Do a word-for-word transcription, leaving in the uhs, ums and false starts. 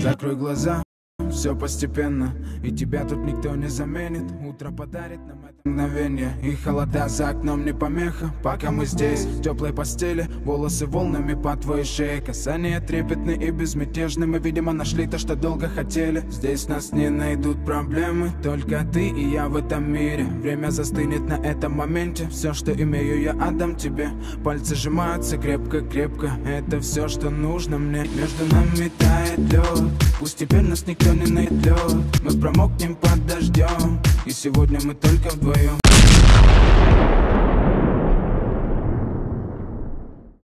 Закрой глаза, все постепенно, и тебя тут никто не заменит. Утро подарит нам это мгновение, и холода за окном не помеха. Пока мы здесь, в теплой постели, волосы волнами по твоей шее. Касания трепетны и безмятежны, мы, видимо, нашли то, что долго хотели. Здесь нас не найдут проблемы, только ты и я в этом мире. Время застынет на этом моменте, все, что имею, я отдам тебе. Пальцы сжимаются крепко-крепко, это все, что нужно мне. Между нами тает лед, пусть теперь нас никто не найдет. Мы промокнем под дождем, и сегодня мы только вдвоем.